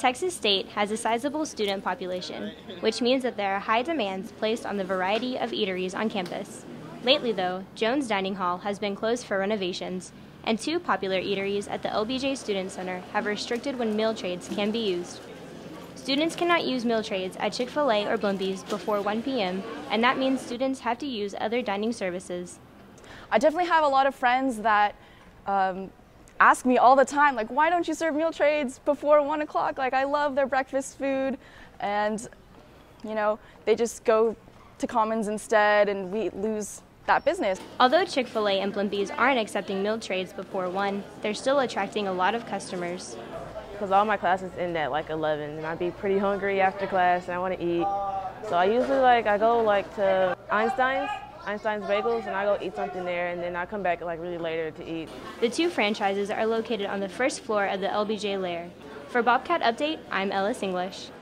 Texas State has a sizable student population, which means that there are high demands placed on the variety of eateries on campus. Lately, though, Jones Dining Hall has been closed for renovations, and two popular eateries at the LBJ Student Center have restricted when meal trades can be used. Students cannot use meal trades at Chick-Fil-A or Blimpie's before 1 p.m., and that means students have to use other dining services. I definitely have a lot of friends that ask me all the time, like, why don't you serve meal trades before 1 o'clock? Like, I love their breakfast food, and, you know, they just go to Commons instead, and we lose that business. Although Chick-fil-A and Blimpie's aren't accepting meal trades before 1, they're still attracting a lot of customers. Because all my classes end at like 11, and I'd be pretty hungry after class, and I want to eat. So I usually I go to Einstein's Bagels, and I go eat something there, and then I come back really later to eat. The two franchises are located on the first floor of the LBJ lair. For Bobcat Update, I'm Ellis English.